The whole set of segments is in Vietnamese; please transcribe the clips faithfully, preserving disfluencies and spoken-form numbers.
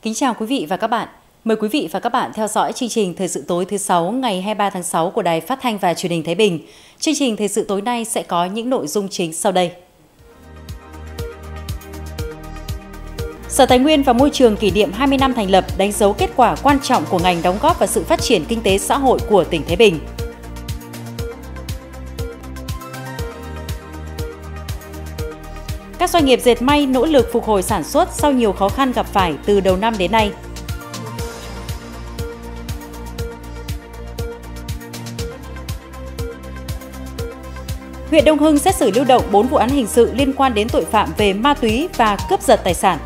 Kính chào quý vị và các bạn. Mời quý vị và các bạn theo dõi chương trình Thời sự tối thứ sáu ngày hai mươi ba tháng sáu của Đài Phát thanh và Truyền hình Thái Bình. Chương trình Thời sự tối nay sẽ có những nội dung chính sau đây. Sở Tài nguyên và Môi trường kỷ niệm hai mươi năm thành lập, đánh dấu kết quả quan trọng của ngành đóng góp vào sự phát triển kinh tế xã hội của tỉnh Thái Bình. Các doanh nghiệp dệt may nỗ lực phục hồi sản xuất sau nhiều khó khăn gặp phải từ đầu năm đến nay. Huyện Đông Hưng xét xử lưu động bốn vụ án hình sự liên quan đến tội phạm về ma túy và cướp giật tài sản.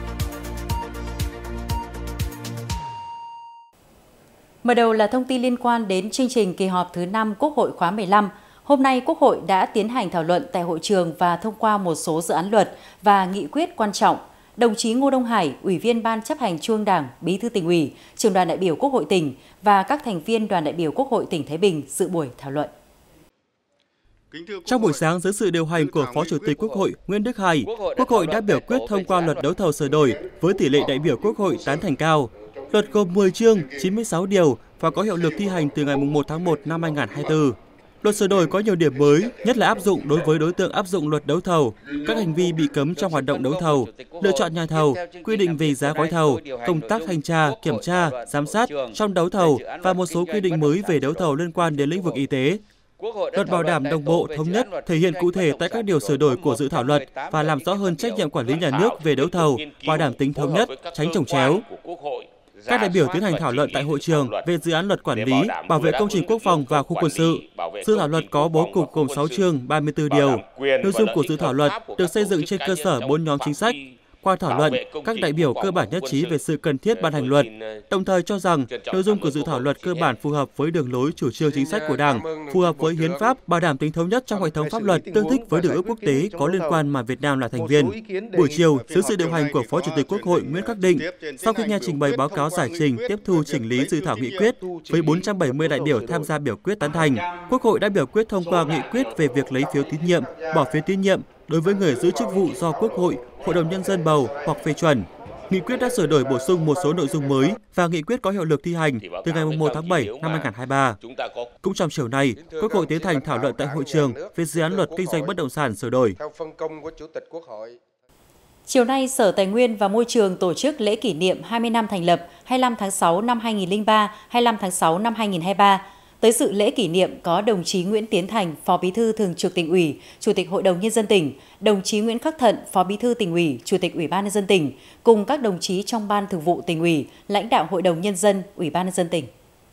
Mở đầu là thông tin liên quan đến chương trình kỳ họp thứ năm Quốc hội khóa mười lăm. Hôm nay, Quốc hội đã tiến hành thảo luận tại hội trường và thông qua một số dự án luật và nghị quyết quan trọng. Đồng chí Ngô Đông Hải, Ủy viên Ban chấp hành Trung ương Đảng, Bí thư Tỉnh ủy, Trưởng đoàn đại biểu Quốc hội tỉnh và các thành viên đoàn đại biểu Quốc hội tỉnh Thái Bình dự buổi thảo luận. Trong buổi sáng, dưới sự điều hành của Phó Chủ tịch Quốc hội Nguyễn Đức Hải, Quốc hội đã biểu quyết thông qua luật đấu thầu sửa đổi với tỷ lệ đại biểu Quốc hội tán thành cao. Luật gồm mười chương, chín mươi sáu điều và có hiệu lực thi hành từ ngày một tháng một năm hai nghìn không trăm hai mươi tư. Luật sửa đổi có nhiều điểm mới, nhất là áp dụng đối với đối tượng áp dụng luật đấu thầu, các hành vi bị cấm trong hoạt động đấu thầu, lựa chọn nhà thầu, quy định về giá gói thầu, công tác thanh tra, kiểm tra, giám sát trong đấu thầu và một số quy định mới về đấu thầu liên quan đến lĩnh vực y tế. Luật bảo đảm đồng bộ, thống nhất, thể hiện cụ thể tại các điều sửa đổi của dự thảo luật và làm rõ hơn trách nhiệm quản lý nhà nước về đấu thầu, bảo đảm tính thống nhất, tránh chồng chéo. Các đại biểu tiến hành thảo luận tại hội trường về dự án luật quản lý, bảo vệ công trình quốc phòng và khu quân sự. Dự thảo luật có bố cục gồm sáu chương, ba mươi tư điều. Nội dung của dự thảo luật được xây dựng trên cơ sở bốn nhóm chính sách. Qua thảo luận, các đại biểu cơ bản nhất trí về sự cần thiết ban hành luật, đồng thời cho rằng nội dung của dự thảo luật cơ bản phù hợp với đường lối chủ trương chính sách của Đảng, phù hợp với hiến pháp, bảo đảm tính thống nhất trong hệ thống pháp luật, tương thích với điều ước quốc tế có liên quan mà Việt Nam là thành viên. Buổi chiều, dưới sự điều hành của Phó Chủ tịch Quốc hội Nguyễn Khắc Định, sau khi nghe trình bày báo cáo giải trình, tiếp thu chỉnh lý dự thảo nghị quyết với bốn trăm bảy mươi đại biểu tham gia biểu quyết tán thành, Quốc hội đã biểu quyết thông qua nghị quyết về việc lấy phiếu tín nhiệm, bỏ phiếu tín nhiệm đối với người giữ chức vụ do Quốc hội, Hội đồng Nhân dân bầu hoặc phê chuẩn. Nghị quyết đã sửa đổi bổ sung một số nội dung mới và nghị quyết có hiệu lực thi hành từ ngày một tháng bảy năm hai nghìn không trăm hai mươi ba. Cũng trong chiều nay, Quốc hội tiến hành thảo luận tại hội trường về dự án luật kinh doanh bất động sản sửa đổi. Chiều nay, Sở Tài nguyên và Môi trường tổ chức lễ kỷ niệm hai mươi năm thành lập hai mươi lăm tháng sáu năm hai nghìn không trăm lẻ ba, hai mươi lăm tháng sáu năm hai nghìn không trăm hai mươi ba. Tới dự lễ kỷ niệm có đồng chí Nguyễn Tiến Thành, Phó Bí thư Thường trực Tỉnh ủy, Chủ tịch Hội đồng Nhân dân tỉnh, đồng chí Nguyễn Khắc Thận, Phó Bí thư Tỉnh ủy, Chủ tịch Ủy ban Nhân dân tỉnh, cùng các đồng chí trong Ban Thường vụ Tỉnh ủy, lãnh đạo Hội đồng Nhân dân, Ủy ban Nhân dân tỉnh.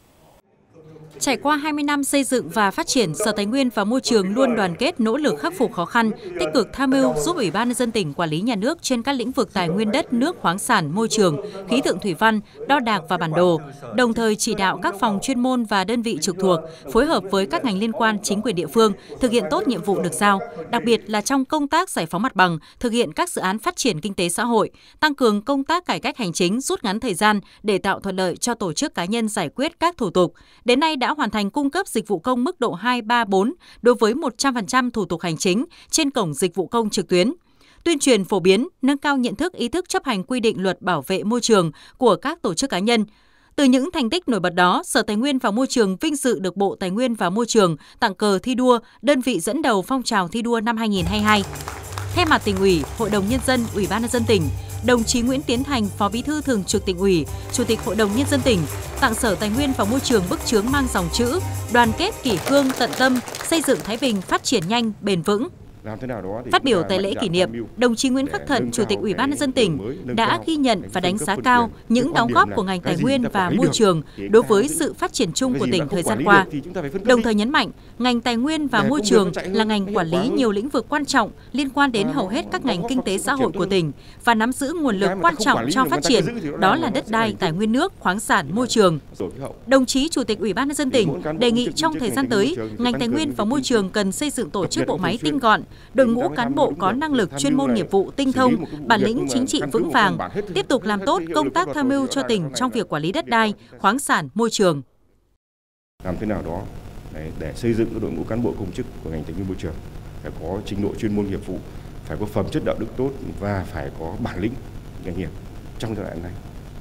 Trải qua hai mươi năm xây dựng và phát triển, Sở Tài nguyên và Môi trường luôn đoàn kết nỗ lực khắc phục khó khăn, tích cực tham mưu giúp Ủy ban Nhân dân tỉnh quản lý nhà nước trên các lĩnh vực tài nguyên đất, nước, khoáng sản, môi trường, khí tượng thủy văn, đo đạc và bản đồ, đồng thời chỉ đạo các phòng chuyên môn và đơn vị trực thuộc phối hợp với các ngành liên quan, chính quyền địa phương thực hiện tốt nhiệm vụ được giao, đặc biệt là trong công tác giải phóng mặt bằng, thực hiện các dự án phát triển kinh tế xã hội, tăng cường công tác cải cách hành chính, rút ngắn thời gian để tạo thuận lợi cho tổ chức cá nhân giải quyết các thủ tục. Đến nay đã hoàn thành cung cấp dịch vụ công mức độ hai, ba, bốn đối với một trăm phần trăm thủ tục hành chính trên cổng dịch vụ công trực tuyến. Tuyên truyền phổ biến, nâng cao nhận thức, ý thức chấp hành quy định luật bảo vệ môi trường của các tổ chức cá nhân. Từ những thành tích nổi bật đó, Sở Tài nguyên và Môi trường vinh dự được Bộ Tài nguyên và Môi trường tặng cờ thi đua đơn vị dẫn đầu phong trào thi đua năm hai nghìn không trăm hai mươi hai. Thay mặt Tỉnh ủy, Hội đồng Nhân dân, Ủy ban Nhân dân tỉnh, đồng chí Nguyễn Tiến Thành, Phó Bí thư Thường trực Tỉnh ủy, Chủ tịch Hội đồng Nhân dân tỉnh tặng Sở Tài nguyên và Môi trường bức chướng mang dòng chữ đoàn kết kỷ cương tận tâm, xây dựng Thái Bình phát triển nhanh, bền vững. Phát biểu tại lễ kỷ niệm, đồng chí Nguyễn Khắc Thận, Chủ tịch Ủy ban Nhân dân tỉnh đã ghi nhận và đánh giá cao những đóng góp của ngành tài nguyên và môi trường đối với sự phát triển chung của tỉnh thời gian qua. Đồng thời nhấn mạnh, ngành tài nguyên và môi trường là ngành quản lý nhiều lĩnh vực quan trọng liên quan đến hầu hết các ngành kinh tế xã hội của tỉnh và nắm giữ nguồn lực quan trọng cho phát triển, đó là đất đai, tài nguyên nước, khoáng sản, môi trường. Đồng chí Chủ tịch Ủy ban Nhân dân tỉnh đề nghị trong thời gian tới, ngành tài nguyên và môi trường cần xây dựng tổ chức bộ máy tinh gọn, đội ngũ cán bộ có năng lực chuyên môn nghiệp vụ tinh thông, bản lĩnh chính trị vững vàng, tiếp tục làm tốt công tác tham mưu cho tỉnh trong việc quản lý đất đai, khoáng sản, môi trường. Làm thế nào đó để xây dựng đội ngũ cán bộ công chức của ngành tài nguyên môi trường phải có trình độ chuyên môn nghiệp vụ, phải có phẩm chất đạo đức tốt và phải có bản lĩnh nghề nghiệp trong giai đoạn này.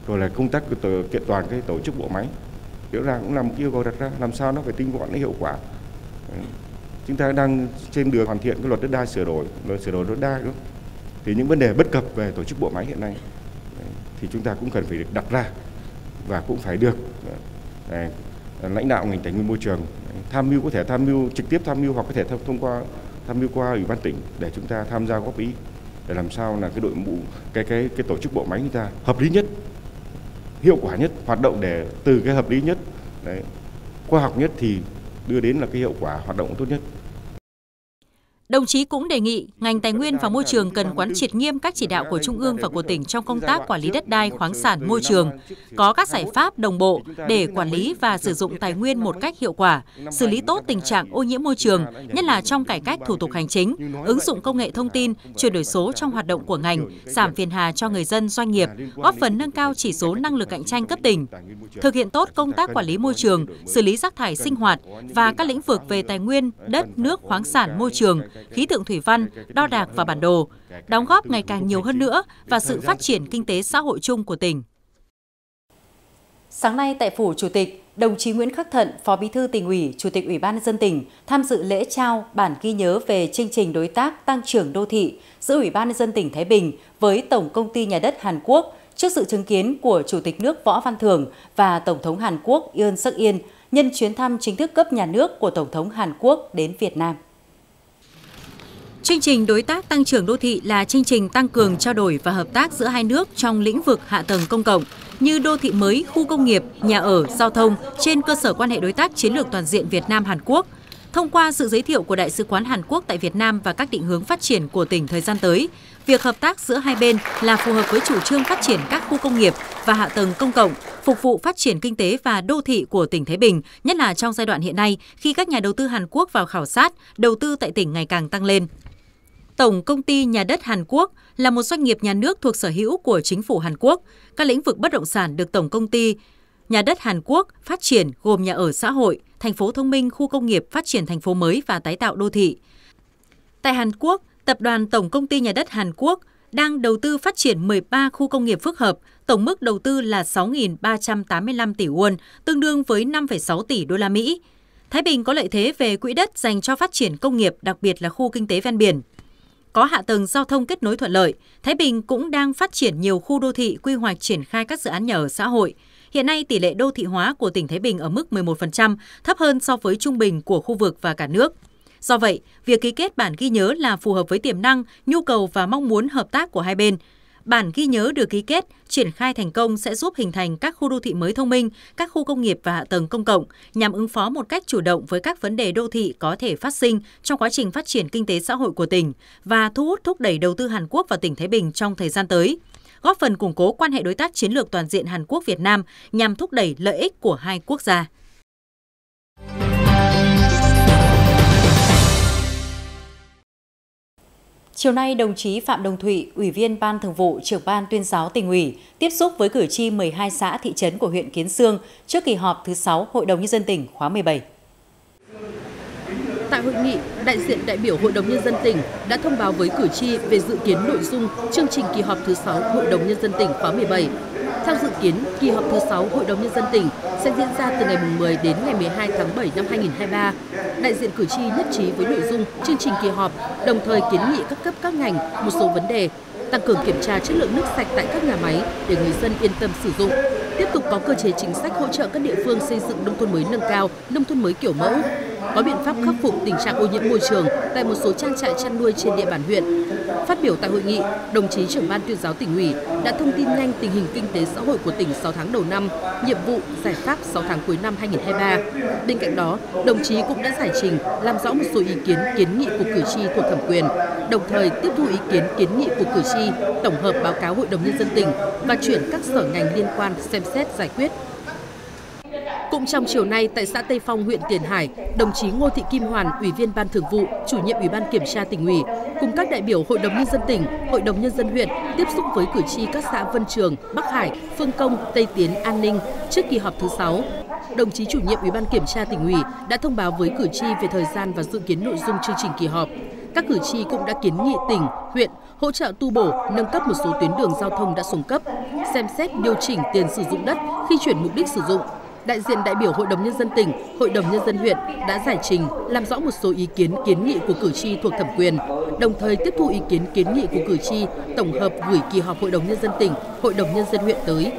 rồi là công tác kiện toàn cái tổ chức bộ máy. Rõ ràng cũng là một yêu cầu đặt ra, làm sao nó phải tinh gọn, nó hiệu quả. Chúng ta đang trên đường hoàn thiện cái luật đất đai sửa đổi, luật sửa đổi đất đai đúng không? Thì những vấn đề bất cập về tổ chức bộ máy hiện nay thì chúng ta cũng cần phải được đặt ra và cũng phải được đấy, lãnh đạo ngành tài nguyên môi trường tham mưu, có thể tham mưu trực tiếp tham mưu hoặc có thể thông qua tham mưu qua ủy ban tỉnh để chúng ta tham gia góp ý để làm sao là cái đội ngũ cái cái cái tổ chức bộ máy chúng ta hợp lý nhất, hiệu quả nhất, hoạt động để từ cái hợp lý nhất, đấy, khoa học nhất thì đưa đến là cái hiệu quả hoạt động tốt nhất. Đồng chí cũng đề nghị ngành tài nguyên và môi trường cần quán triệt nghiêm các chỉ đạo của Trung ương và của tỉnh trong công tác quản lý đất đai, khoáng sản, môi trường, có các giải pháp đồng bộ để quản lý và sử dụng tài nguyên một cách hiệu quả, xử lý tốt tình trạng ô nhiễm môi trường, nhất là trong cải cách thủ tục hành chính, ứng dụng công nghệ thông tin, chuyển đổi số trong hoạt động của ngành, giảm phiền hà cho người dân, doanh nghiệp, góp phần nâng cao chỉ số năng lực cạnh tranh cấp tỉnh. Thực hiện tốt công tác quản lý môi trường, xử lý rác thải sinh hoạt và các lĩnh vực về tài nguyên, đất, nước, khoáng sản, môi trường, khí tượng thủy văn, đo đạc và bản đồ, đóng góp ngày càng nhiều hơn nữa vào sự phát triển kinh tế xã hội chung của tỉnh. Sáng nay tại Phủ Chủ tịch, đồng chí Nguyễn Khắc Thận, Phó Bí thư Tỉnh ủy, Chủ tịch Ủy ban nhân dân tỉnh tham dự lễ trao bản ghi nhớ về chương trình đối tác tăng trưởng đô thị giữa Ủy ban nhân dân tỉnh Thái Bình với Tổng công ty Nhà đất Hàn Quốc trước sự chứng kiến của Chủ tịch nước Võ Văn Thưởng và Tổng thống Hàn Quốc Yoon Suk Yeol nhân chuyến thăm chính thức cấp nhà nước của Tổng thống Hàn Quốc đến Việt Nam. Chương trình đối tác tăng trưởng đô thị là chương trình tăng cường trao đổi và hợp tác giữa hai nước trong lĩnh vực hạ tầng công cộng như đô thị mới, khu công nghiệp, nhà ở, giao thông trên cơ sở quan hệ đối tác chiến lược toàn diện Việt Nam-Hàn Quốc. Thông qua sự giới thiệu của Đại sứ quán Hàn Quốc tại Việt Nam và các định hướng phát triển của tỉnh thời gian tới, việc hợp tác giữa hai bên là phù hợp với chủ trương phát triển các khu công nghiệp và hạ tầng công cộng, phục vụ phát triển kinh tế và đô thị của tỉnh Thái Bình, nhất là trong giai đoạn hiện nay khi các nhà đầu tư Hàn Quốc vào khảo sát, đầu tư tại tỉnh ngày càng tăng lên. Tổng công ty Nhà đất Hàn Quốc là một doanh nghiệp nhà nước thuộc sở hữu của chính phủ Hàn Quốc. Các lĩnh vực bất động sản được Tổng công ty Nhà đất Hàn Quốc phát triển gồm nhà ở xã hội, thành phố thông minh, khu công nghiệp, phát triển thành phố mới và tái tạo đô thị. Tại Hàn Quốc, Tập đoàn Tổng công ty Nhà đất Hàn Quốc đang đầu tư phát triển mười ba khu công nghiệp phức hợp, tổng mức đầu tư là sáu nghìn ba trăm tám mươi lăm tỷ won, tương đương với năm phẩy sáu tỷ đô la Mỹ. Thái Bình có lợi thế về quỹ đất dành cho phát triển công nghiệp, đặc biệt là khu kinh tế ven biển. Có hạ tầng giao thông kết nối thuận lợi, Thái Bình cũng đang phát triển nhiều khu đô thị, quy hoạch triển khai các dự án nhà ở xã hội. Hiện nay, tỷ lệ đô thị hóa của tỉnh Thái Bình ở mức mười một phần trăm, thấp hơn so với trung bình của khu vực và cả nước. Do vậy, việc ký kết bản ghi nhớ là phù hợp với tiềm năng, nhu cầu và mong muốn hợp tác của hai bên. Bản ghi nhớ được ký kết, triển khai thành công sẽ giúp hình thành các khu đô thị mới thông minh, các khu công nghiệp và hạ tầng công cộng nhằm ứng phó một cách chủ động với các vấn đề đô thị có thể phát sinh trong quá trình phát triển kinh tế xã hội của tỉnh và thu hút thúc đẩy đầu tư Hàn Quốc vào tỉnh Thái Bình trong thời gian tới, góp phần củng cố quan hệ đối tác chiến lược toàn diện Hàn Quốc-Việt Nam nhằm thúc đẩy lợi ích của hai quốc gia. Chiều nay, đồng chí Phạm Đồng Thụy, Ủy viên Ban Thường vụ, Trưởng ban Tuyên giáo Tỉnh ủy, tiếp xúc với cử tri mười hai xã thị trấn của huyện Kiến Xương trước kỳ họp thứ sáu Hội đồng Nhân dân tỉnh khóa mười bảy. Tại hội nghị, đại diện đại biểu Hội đồng Nhân dân tỉnh đã thông báo với cử tri về dự kiến nội dung chương trình kỳ họp thứ sáu Hội đồng Nhân dân tỉnh khóa mười bảy. Theo dự kiến, kỳ họp thứ sáu Hội đồng Nhân dân tỉnh sẽ diễn ra từ ngày mười đến ngày mười hai tháng bảy năm hai nghìn không trăm hai mươi ba. Đại diện cử tri nhất trí với nội dung chương trình kỳ họp, đồng thời kiến nghị các cấp các ngành một số vấn đề, tăng cường kiểm tra chất lượng nước sạch tại các nhà máy để người dân yên tâm sử dụng, tiếp tục có cơ chế chính sách hỗ trợ các địa phương xây dựng nông thôn mới nâng cao, nông thôn mới kiểu mẫu, có biện pháp khắc phục tình trạng ô nhiễm môi trường tại một số trang trại chăn nuôi trên địa bàn huyện. Phát biểu tại hội nghị, đồng chí Trưởng ban Tuyên giáo Tỉnh ủy đã thông tin nhanh tình hình kinh tế xã hội của tỉnh sáu tháng đầu năm, nhiệm vụ, giải pháp sáu tháng cuối năm hai nghìn không trăm hai mươi ba. Bên cạnh đó, đồng chí cũng đã giải trình làm rõ một số ý kiến kiến nghị của cử tri thuộc thẩm quyền, đồng thời tiếp thu ý kiến kiến nghị của cử tri, tổng hợp báo cáo Hội đồng Nhân dân tỉnh và chuyển các sở ngành liên quan xem xét giải quyết. Cũng trong chiều nay, tại xã Tây Phong, huyện Tiền Hải, đồng chí Ngô Thị Kim Hoàn, Ủy viên Ban Thường vụ, Chủ nhiệm Ủy ban Kiểm tra Tỉnh ủy, cùng các đại biểu Hội đồng Nhân dân tỉnh, Hội đồng Nhân dân huyện tiếp xúc với cử tri các xã Vân Trường, Bắc Hải, Phương Công, Tây Tiến, An Ninh trước kỳ họp thứ sáu. Đồng chí Chủ nhiệm Ủy ban Kiểm tra Tỉnh ủy đã thông báo với cử tri về thời gian và dự kiến nội dung chương trình kỳ họp. Các cử tri cũng đã kiến nghị tỉnh, huyện hỗ trợ tu bổ, nâng cấp một số tuyến đường giao thông đã xuống cấp, xem xét điều chỉnh tiền sử dụng đất khi chuyển mục đích sử dụng. Đại diện đại biểu Hội đồng Nhân dân tỉnh, Hội đồng Nhân dân huyện đã giải trình, làm rõ một số ý kiến kiến nghị của cử tri thuộc thẩm quyền, đồng thời tiếp thu ý kiến kiến nghị của cử tri, tổng hợp gửi kỳ họp Hội đồng Nhân dân tỉnh, Hội đồng Nhân dân huyện tới.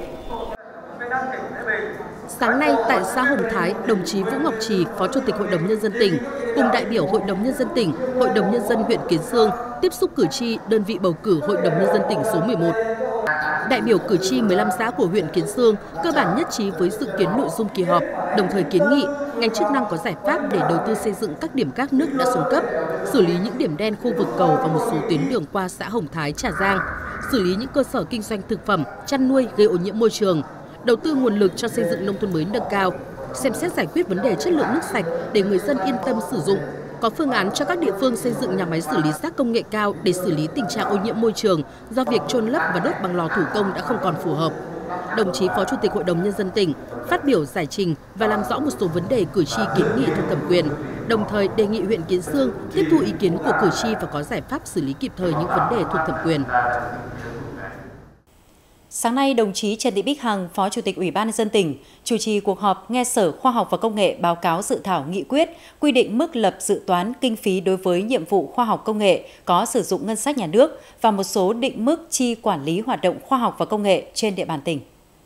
Sáng nay tại xã Hồng Thái, đồng chí Vũ Ngọc Trì, Phó Chủ tịch Hội đồng Nhân dân tỉnh, cùng đại biểu Hội đồng Nhân dân tỉnh, Hội đồng Nhân dân huyện Kiến Xương tiếp xúc cử tri đơn vị bầu cử Hội đồng Nhân dân tỉnh số mười một. Đại biểu cử tri mười lăm xã của huyện Kiến Xương cơ bản nhất trí với dự kiến nội dung kỳ họp, đồng thời kiến nghị ngành chức năng có giải pháp để đầu tư xây dựng các điểm các nước đã xuống cấp, xử lý những điểm đen khu vực cầu và một số tuyến đường qua xã Hồng Thái, Trà Giang, xử lý những cơ sở kinh doanh thực phẩm, chăn nuôi gây ô nhiễm môi trường, đầu tư nguồn lực cho xây dựng nông thôn mới nâng cao, xem xét giải quyết vấn đề chất lượng nước sạch để người dân yên tâm sử dụng, có phương án cho các địa phương xây dựng nhà máy xử lý rác công nghệ cao để xử lý tình trạng ô nhiễm môi trường do việc chôn lấp và đốt bằng lò thủ công đã không còn phù hợp. Đồng chí Phó Chủ tịch Hội đồng Nhân dân tỉnh phát biểu giải trình và làm rõ một số vấn đề cử tri kiến nghị thuộc thẩm quyền, đồng thời đề nghị huyện Kiến Xương tiếp thu ý kiến của cử tri và có giải pháp xử lý kịp thời những vấn đề thuộc thẩm quyền. Sáng nay, đồng chí Trần Thị Bích Hằng, Phó Chủ tịch Ủy ban Nhân dân tỉnh, chủ trì cuộc họp nghe Sở Khoa học và Công nghệ báo cáo dự thảo nghị quyết quy định mức lập dự toán kinh phí đối với nhiệm vụ khoa học công nghệ có sử dụng ngân sách nhà nước và một số định mức chi quản lý hoạt động khoa học và công nghệ trên địa bàn tỉnh.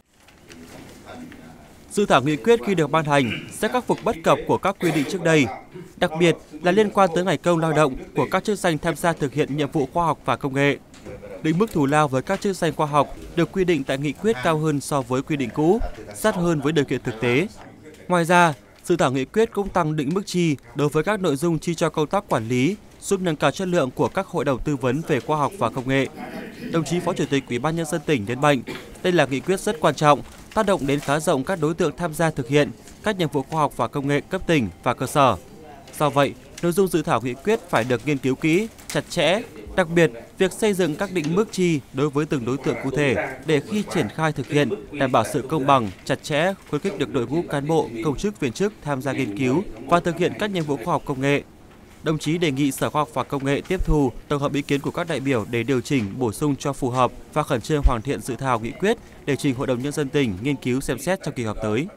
Dự thảo nghị quyết khi được ban hành sẽ khắc phục bất cập của các quy định trước đây, đặc biệt là liên quan tới ngày công lao động của các chức danh tham gia thực hiện nhiệm vụ khoa học và công nghệ. Định mức thù lao với các chức danh khoa học được quy định tại nghị quyết cao hơn so với quy định cũ, sát hơn với điều kiện thực tế. Ngoài ra, dự thảo nghị quyết cũng tăng định mức chi đối với các nội dung chi cho công tác quản lý, giúp nâng cao chất lượng của các hội đồng tư vấn về khoa học và công nghệ. Đồng chí Phó Chủ tịch Ủy ban Nhân dân tỉnh nhấn mạnh, đây là nghị quyết rất quan trọng, tác động đến khá rộng các đối tượng tham gia thực hiện các nhiệm vụ khoa học và công nghệ cấp tỉnh và cơ sở. Do vậy, nội dung dự thảo nghị quyết phải được nghiên cứu kỹ, chặt chẽ, đặc biệt việc xây dựng các định mức chi đối với từng đối tượng cụ thể để khi triển khai thực hiện đảm bảo sự công bằng, chặt chẽ, khuyến khích được đội ngũ cán bộ, công chức viên chức tham gia nghiên cứu và thực hiện các nhiệm vụ khoa học công nghệ. Đồng chí đề nghị Sở Khoa học và Công nghệ tiếp thu, tổng hợp ý kiến của các đại biểu để điều chỉnh, bổ sung cho phù hợp và khẩn trương hoàn thiện dự thảo nghị quyết để trình Hội đồng Nhân dân tỉnh nghiên cứu xem xét trong kỳ họp tới.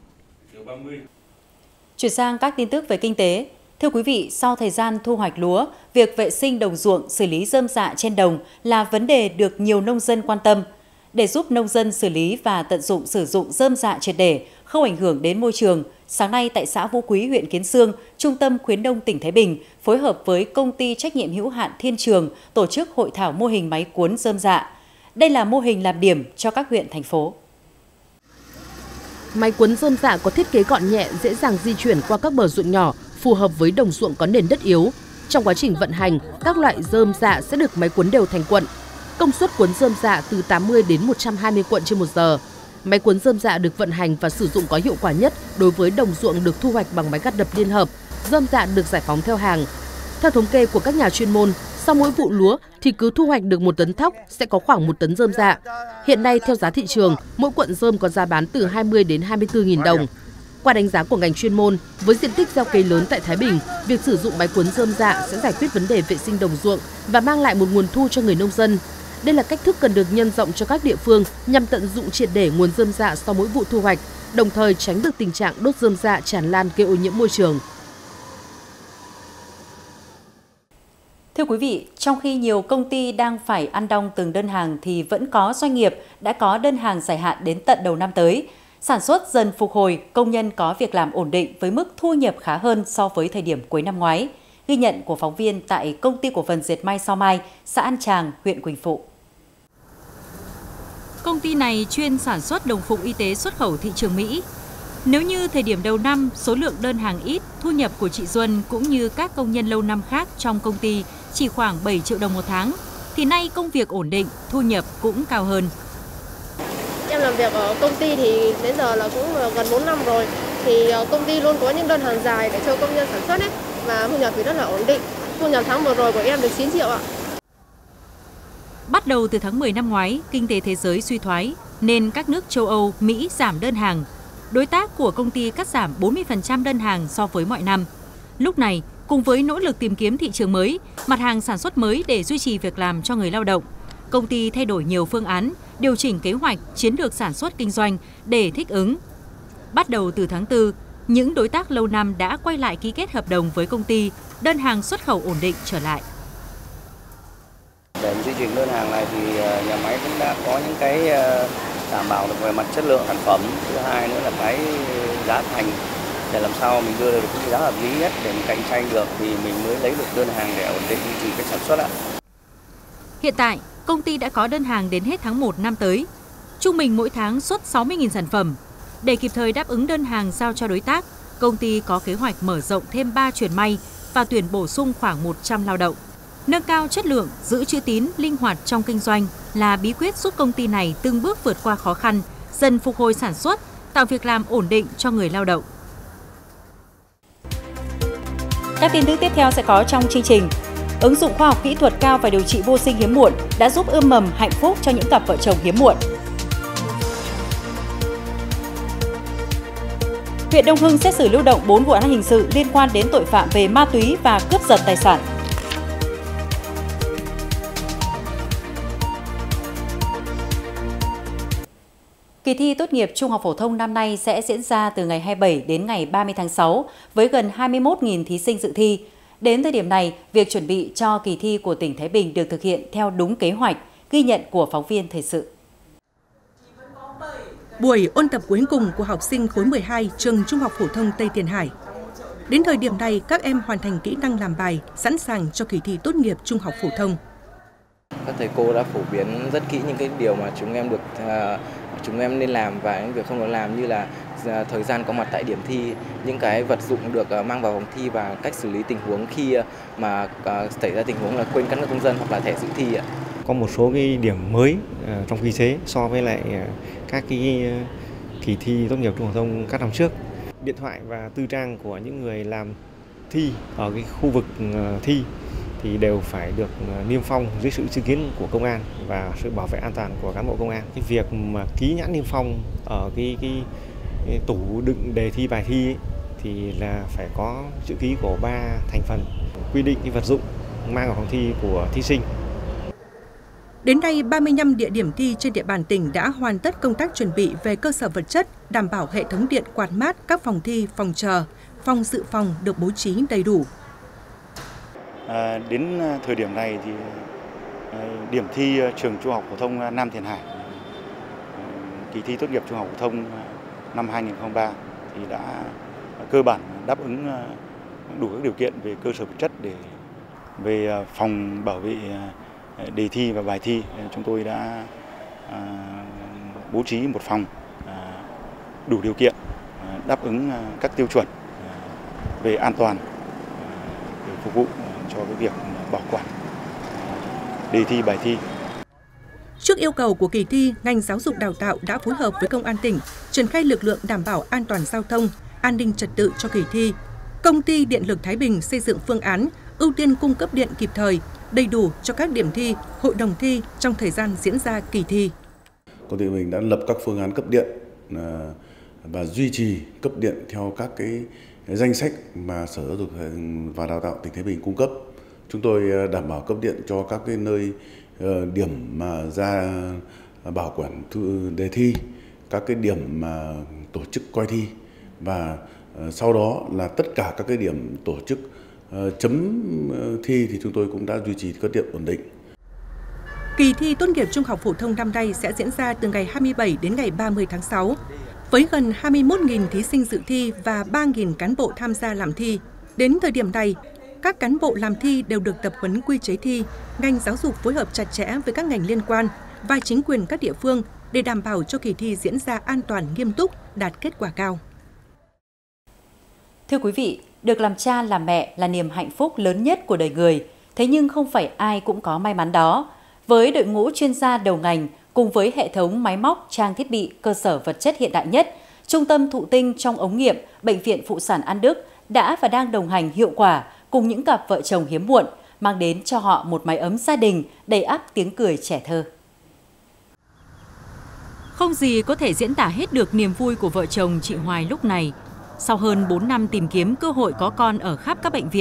Chuyển sang các tin tức về kinh tế. Thưa quý vị, sau thời gian thu hoạch lúa, việc vệ sinh đồng ruộng, xử lý rơm rạ trên đồng là vấn đề được nhiều nông dân quan tâm. Để giúp nông dân xử lý và tận dụng sử dụng rơm rạ triệt để, không ảnh hưởng đến môi trường, sáng nay tại xã Vũ Quý, huyện Kiến Xương, Trung tâm Khuyến nông tỉnh Thái Bình phối hợp với công ty trách nhiệm hữu hạn Thiên Trường tổ chức hội thảo mô hình máy cuốn rơm rạ. Đây là mô hình làm điểm cho các huyện, thành phố. Máy cuốn rơm rạ có thiết kế gọn nhẹ, dễ dàng di chuyển qua các bờ ruộng nhỏ, phù hợp với đồng ruộng có nền đất yếu. Trong quá trình vận hành, các loại rơm rạ sẽ được máy cuốn đều thành cuộn. Công suất cuốn rơm rạ từ tám mươi đến một trăm hai mươi cuộn trên một giờ. Máy cuốn rơm rạ được vận hành và sử dụng có hiệu quả nhất đối với đồng ruộng được thu hoạch bằng máy gặt đập liên hợp. Rơm rạ được giải phóng theo hàng. Theo thống kê của các nhà chuyên môn, sau mỗi vụ lúa thì cứ thu hoạch được một tấn thóc sẽ có khoảng một tấn rơm rạ. Hiện nay theo giá thị trường, mỗi cuộn rơm có giá bán từ hai mươi đến hai mươi tư nghìn đồng. Qua đánh giá của ngành chuyên môn, với diện tích gieo cấy lớn tại Thái Bình, việc sử dụng máy cuốn rơm rạ sẽ giải quyết vấn đề vệ sinh đồng ruộng và mang lại một nguồn thu cho người nông dân. Đây là cách thức cần được nhân rộng cho các địa phương nhằm tận dụng triệt để nguồn rơm rạ sau mỗi vụ thu hoạch, đồng thời tránh được tình trạng đốt rơm rạ tràn lan gây ô nhiễm môi trường. Thưa quý vị, trong khi nhiều công ty đang phải ăn đong từng đơn hàng thì vẫn có doanh nghiệp đã có đơn hàng dài hạn đến tận đầu năm tới. Sản xuất dần phục hồi, công nhân có việc làm ổn định với mức thu nhập khá hơn so với thời điểm cuối năm ngoái. Ghi nhận của phóng viên tại Công ty Cổ phần Dệt may Sao Mai, xã An Tràng, huyện Quỳnh Phụ. Công ty này chuyên sản xuất đồng phục y tế xuất khẩu thị trường Mỹ. Nếu như thời điểm đầu năm, số lượng đơn hàng ít, thu nhập của chị Duân cũng như các công nhân lâu năm khác trong công ty chỉ khoảng bảy triệu đồng một tháng, thì nay công việc ổn định, thu nhập cũng cao hơn. Em làm việc ở công ty thì đến giờ là cũng gần bốn năm rồi, thì công ty luôn có những đơn hàng dài để cho công nhân sản xuất ấy, và thu nhập thì rất là ổn định. Thu nhập tháng vừa rồi của em được chín triệu ạ. Bắt đầu từ tháng mười năm ngoái, kinh tế thế giới suy thoái nên các nước châu Âu, Mỹ giảm đơn hàng. Đối tác của công ty cắt giảm bốn mươi phần trăm đơn hàng so với mọi năm. Lúc này, Cùng với nỗ lực tìm kiếm thị trường mới, mặt hàng sản xuất mới để duy trì việc làm cho người lao động, công ty thay đổi nhiều phương án, điều chỉnh kế hoạch, chiến lược sản xuất kinh doanh để thích ứng. Bắt đầu từ tháng tư, những đối tác lâu năm đã quay lại ký kết hợp đồng với công ty, đơn hàng xuất khẩu ổn định trở lại. Để duy trì đơn hàng này thì nhà máy cũng đã có những cái đảm bảo được về mặt chất lượng sản phẩm. Thứ hai nữa là cái giá thành, để làm sao mình đưa được cái giá hợp lý nhất để mình cạnh tranh được thì mình mới lấy được đơn hàng để ổn định duy trì cái sản xuất ạ. Hiện tại, công ty đã có đơn hàng đến hết tháng một năm tới. Trung bình mỗi tháng xuất sáu mươi nghìn sản phẩm. Để kịp thời đáp ứng đơn hàng giao cho đối tác, công ty có kế hoạch mở rộng thêm ba chuyến may và tuyển bổ sung khoảng một trăm lao động. Nâng cao chất lượng, giữ chữ tín, linh hoạt trong kinh doanh là bí quyết giúp công ty này từng bước vượt qua khó khăn, dần phục hồi sản xuất, tạo việc làm ổn định cho người lao động. Các tin tức tiếp theo sẽ có trong chương trình. Ứng dụng khoa học kỹ thuật cao và điều trị vô sinh hiếm muộn đã giúp ươm mầm hạnh phúc cho những cặp vợ chồng hiếm muộn. Huyện Đông Hưng xét xử lưu động bốn vụ án hình sự liên quan đến tội phạm về ma túy và cướp giật tài sản. Kỳ thi tốt nghiệp trung học phổ thông năm nay sẽ diễn ra từ ngày hai mươi bảy đến ngày ba mươi tháng sáu với gần hai mươi mốt nghìn thí sinh dự thi. Đến thời điểm này, việc chuẩn bị cho kỳ thi của tỉnh Thái Bình được thực hiện theo đúng kế hoạch, ghi nhận của phóng viên thời sự. Buổi ôn tập cuối cùng của học sinh khối mười hai trường Trung học phổ thông Tây Tiền Hải. Đến thời điểm này, các em hoàn thành kỹ năng làm bài, sẵn sàng cho kỳ thi tốt nghiệp trung học phổ thông. Các thầy cô đã phổ biến rất kỹ những cái điều mà chúng em được uh, chúng em nên làm và những việc không được làm, như là uh, thời gian có mặt tại điểm thi, những cái vật dụng được uh, mang vào phòng thi và cách xử lý tình huống khi uh, mà uh, xảy ra tình huống là quên căn cước công dân hoặc là thẻ dự thi ạ. Có một số cái điểm mới uh, trong quy chế so với lại uh, các cái uh, kỳ thi tốt nghiệp trung học phổ thông các năm trước. Điện thoại và tư trang của những người làm thi ở cái khu vực uh, thi thì đều phải được niêm phong dưới sự chứng kiến của công an và sự bảo vệ an toàn của cán bộ công an. Cái việc mà ký nhãn niêm phong ở cái, cái, cái tủ đựng đề thi bài thi ấy, thì là phải có chữ ký của ba thành phần, quy định cái vật dụng mang vào phòng thi của thí sinh. Đến nay, ba mươi lăm địa điểm thi trên địa bàn tỉnh đã hoàn tất công tác chuẩn bị về cơ sở vật chất, đảm bảo hệ thống điện quạt mát các phòng thi, phòng chờ, phòng dự phòng được bố trí đầy đủ. À, đến thời điểm này thì điểm thi trường Trung học phổ thông Nam Tiền Hải, kỳ thi tốt nghiệp trung học phổ thông năm hai nghìn không trăm lẻ ba thì đã cơ bản đáp ứng đủ các điều kiện về cơ sở vật chất để về phòng bảo vệ đề thi và bài thi. Chúng tôi đã bố trí một phòng đủ điều kiện đáp ứng các tiêu chuẩn về an toàn để phục vụ cho cái việc bảo quản đề thi bài thi. Trước yêu cầu của kỳ thi, ngành giáo dục đào tạo đã phối hợp với công an tỉnh triển khai lực lượng đảm bảo an toàn giao thông, an ninh trật tự cho kỳ thi. Công ty Điện lực Thái Bình xây dựng phương án ưu tiên cung cấp điện kịp thời, đầy đủ cho các điểm thi, hội đồng thi trong thời gian diễn ra kỳ thi. Công ty mình đã lập các phương án cấp điện và duy trì cấp điện theo các cái danh sách mà Sở Giáo dục và Đào tạo tỉnh Thái Bình cung cấp. Chúng tôi đảm bảo cấp điện cho các cái nơi điểm mà ra bảo quản đề thi, các cái điểm mà tổ chức coi thi và sau đó là tất cả các cái điểm tổ chức chấm thi thì chúng tôi cũng đã duy trì cấp điện ổn định. Kỳ thi tốt nghiệp trung học phổ thông năm nay sẽ diễn ra từ ngày hai mươi bảy đến ngày ba mươi tháng sáu. Với gần hai mươi mốt nghìn thí sinh dự thi và ba nghìn cán bộ tham gia làm thi. Đến thời điểm này, các cán bộ làm thi đều được tập huấn quy chế thi, ngành giáo dục phối hợp chặt chẽ với các ngành liên quan và chính quyền các địa phương để đảm bảo cho kỳ thi diễn ra an toàn, nghiêm túc, đạt kết quả cao. Thưa quý vị, được làm cha làm mẹ là niềm hạnh phúc lớn nhất của đời người, thế nhưng không phải ai cũng có may mắn đó. Với đội ngũ chuyên gia đầu ngành, cùng với hệ thống máy móc, trang thiết bị, cơ sở vật chất hiện đại nhất, Trung tâm Thụ tinh trong ống nghiệm, Bệnh viện Phụ sản An Đức đã và đang đồng hành hiệu quả cùng những cặp vợ chồng hiếm muộn, mang đến cho họ một mái ấm gia đình đầy ắp tiếng cười trẻ thơ. Không gì có thể diễn tả hết được niềm vui của vợ chồng chị Hoài lúc này. Sau hơn bốn năm tìm kiếm cơ hội có con ở khắp các bệnh viện,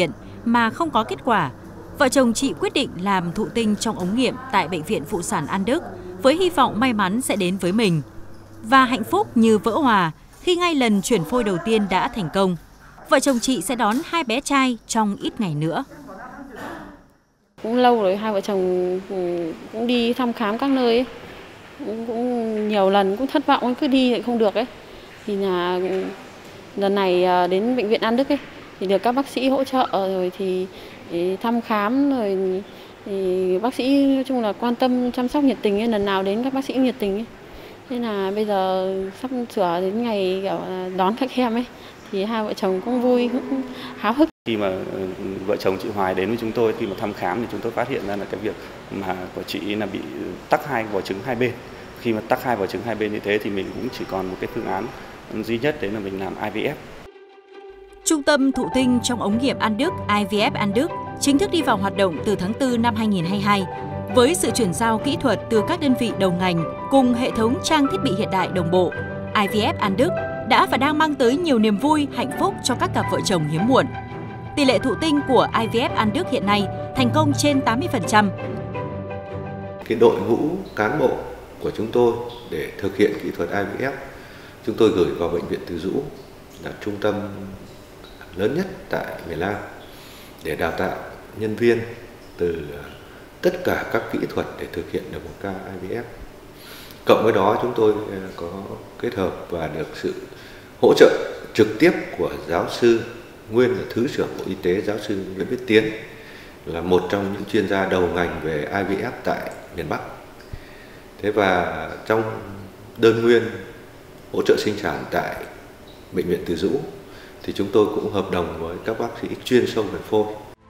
mà không có kết quả. Vợ chồng chị quyết định làm thụ tinh trong ống nghiệm tại Bệnh viện Phụ sản An Đức với hy vọng may mắn sẽ đến với mình. Và hạnh phúc như vỡ hòa khi ngay lần chuyển phôi đầu tiên đã thành công. Vợ chồng chị sẽ đón hai bé trai trong ít ngày nữa. Cũng lâu rồi hai vợ chồng cũng đi thăm khám các nơi ấy. Cũng, cũng nhiều lần cũng thất vọng, cứ đi lại không được ấy. Thì là lần này đến Bệnh viện An Đức ấy thì được các bác sĩ hỗ trợ rồi thì, thì thăm khám rồi thì bác sĩ nói chung là quan tâm chăm sóc nhiệt tình ấy, lần nào đến các bác sĩ nhiệt tình ấy. Thế là bây giờ sắp sửa đến ngày kiểu đón các em ấy thì hai vợ chồng cũng vui, cũng háo hức. Khi mà vợ chồng chị Hoài đến với chúng tôi, khi mà thăm khám thì chúng tôi phát hiện ra là cái việc mà của chị là bị tắc hai vỏ trứng hai bên. Khi mà tắc hai vỏ trứng hai bên như thế thì mình cũng chỉ còn một cái phương án duy nhất, đấy là mình làm I V F. Trung tâm thụ tinh trong ống nghiệm An Đức I V F An Đức chính thức đi vào hoạt động từ tháng tư năm hai nghìn không trăm hai mươi hai. Với sự chuyển giao kỹ thuật từ các đơn vị đầu ngành cùng hệ thống trang thiết bị hiện đại đồng bộ, I V F An Đức đã và đang mang tới nhiều niềm vui, hạnh phúc cho các cặp vợ chồng hiếm muộn. Tỷ lệ thụ tinh của I V F An Đức hiện nay thành công trên tám mươi phần trăm. Cái đội ngũ cán bộ của chúng tôi để thực hiện kỹ thuật I V F, chúng tôi gửi vào Bệnh viện Từ Dũ, là trung tâm lớn nhất tại miền Nam, để đào tạo nhân viên từ tất cả các kỹ thuật để thực hiện được một ca I V F. Cộng với đó chúng tôi có kết hợp và được sự hỗ trợ trực tiếp của giáo sư, nguyên là Thứ trưởng Bộ Y tế, giáo sư Nguyễn Viết Tiến, là một trong những chuyên gia đầu ngành về I V F tại miền Bắc. Thế và trong đơn nguyên hỗ trợ sinh sản tại Bệnh viện Từ Dũ thì chúng tôi cũng hợp đồng với các bác sĩ chuyên sâu về phôi.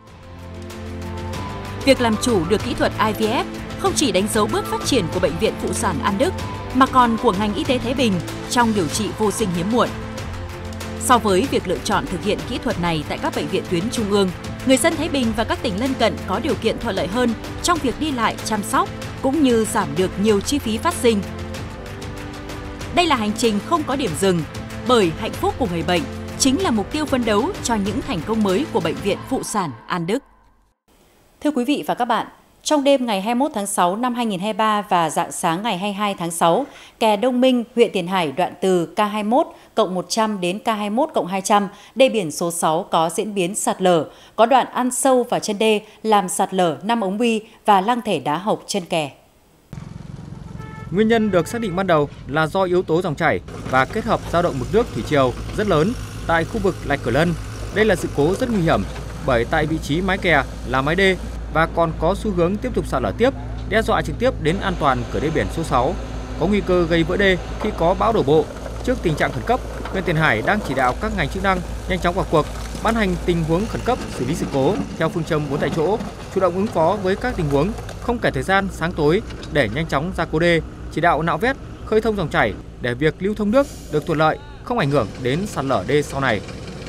Việc làm chủ được kỹ thuật I V F không chỉ đánh dấu bước phát triển của Bệnh viện Phụ sản An Đức, mà còn của ngành y tế Thái Bình trong điều trị vô sinh hiếm muộn. So với việc lựa chọn thực hiện kỹ thuật này tại các bệnh viện tuyến trung ương, người dân Thái Bình và các tỉnh lân cận có điều kiện thuận lợi hơn trong việc đi lại chăm sóc, cũng như giảm được nhiều chi phí phát sinh. Đây là hành trình không có điểm dừng, bởi hạnh phúc của người bệnh chính là mục tiêu phấn đấu cho những thành công mới của Bệnh viện Phụ sản An Đức. Thưa quý vị và các bạn, trong đêm ngày hai mươi mốt tháng sáu năm hai nghìn không trăm hai mươi ba và rạng sáng ngày hai mươi hai tháng sáu, kè Đông Minh, huyện Tiền Hải đoạn từ K hai mươi mốt cộng một trăm đến K hai mươi mốt cộng hai trăm, đê biển số sáu có diễn biến sạt lở, có đoạn ăn sâu vào chân đê làm sạt lở năm ống bi và lăng thể đá hộc chân kè. Nguyên nhân được xác định ban đầu là do yếu tố dòng chảy và kết hợp dao động mực nước thủy triều rất lớn tại khu vực Lạch Cửa Lân. Đây là sự cố rất nguy hiểm, bởi tại vị trí mái kè là mái đê và còn có xu hướng tiếp tục sạt lở tiếp, đe dọa trực tiếp đến an toàn cửa đê biển số sáu, có nguy cơ gây vỡ đê khi có bão đổ bộ. Trước tình trạng khẩn cấp, huyện Tiền Hải đang chỉ đạo các ngành chức năng nhanh chóng vào cuộc, ban hành tình huống khẩn cấp xử lý sự cố theo phương châm bốn tại chỗ, chủ động ứng phó với các tình huống, không kể thời gian sáng tối để nhanh chóng ra cố đê, chỉ đạo nạo vét, khơi thông dòng chảy để việc lưu thông nước được thuận lợi, không ảnh hưởng đến sạt lở đê sau này.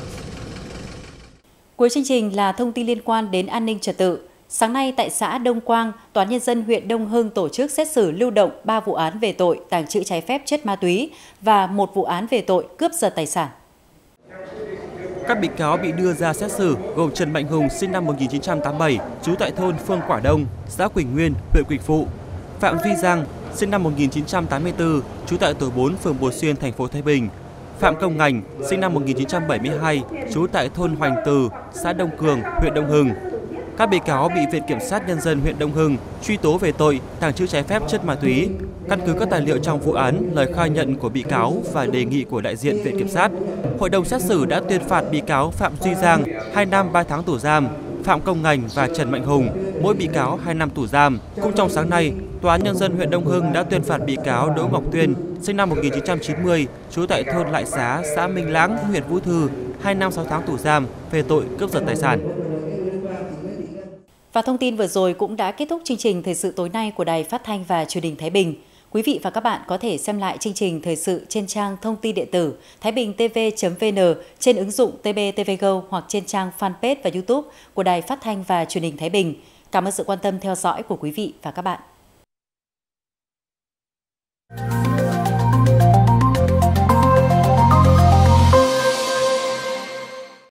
Cuối chương trình là thông tin liên quan đến an ninh trật tự. Sáng nay tại xã Đông Quang, Tòa án Nhân dân huyện Đông Hưng tổ chức xét xử lưu động ba vụ án về tội tàng trữ trái phép chất ma túy và một vụ án về tội cướp giật tài sản. Các bị cáo bị đưa ra xét xử gồm Trần Mạnh Hùng sinh năm một nghìn chín trăm tám mươi bảy, trú tại thôn Phương Quả Đông, xã Quỳnh Nguyên, huyện Quỳnh Phụ; Phạm Duy Giang sinh năm một nghìn chín trăm tám mươi tư, trú tại tổ bốn, phường Bồ Xuyên, thành phố Thái Bình; Phạm Công Ngành sinh năm một nghìn chín trăm bảy mươi hai, trú tại thôn Hoành Từ, xã Đông Cường, huyện Đông Hưng. Các bị cáo bị Viện Kiểm sát Nhân dân huyện Đông Hưng truy tố về tội tàng trữ trái phép chất ma túy. Căn cứ các tài liệu trong vụ án, lời khai nhận của bị cáo và đề nghị của đại diện Viện Kiểm sát, hội đồng xét xử đã tuyên phạt bị cáo Phạm Duy Giang hai năm ba tháng tù giam, Phạm Công Ngành và Trần Mạnh Hùng mỗi bị cáo hai năm tù giam. Cũng trong sáng nay, Tòa án Nhân dân huyện Đông Hưng đã tuyên phạt bị cáo Đỗ Ngọc Tuyên sinh năm một nghìn chín trăm chín mươi, trú tại thôn Lại Xá, xã Minh Lãng, huyện Vũ Thư hai năm sáu tháng tù giam về tội cướp giật tài sản. Và thông tin vừa rồi cũng đã kết thúc chương trình Thời sự tối nay của Đài Phát thanh và Truyền hình Thái Bình. Quý vị và các bạn có thể xem lại chương trình thời sự trên trang thông tin điện tử thái bình t v chấm v n, trên ứng dụng T B T V Go hoặc trên trang fanpage và YouTube của Đài Phát thanh và Truyền hình Thái Bình. Cảm ơn sự quan tâm theo dõi của quý vị và các bạn.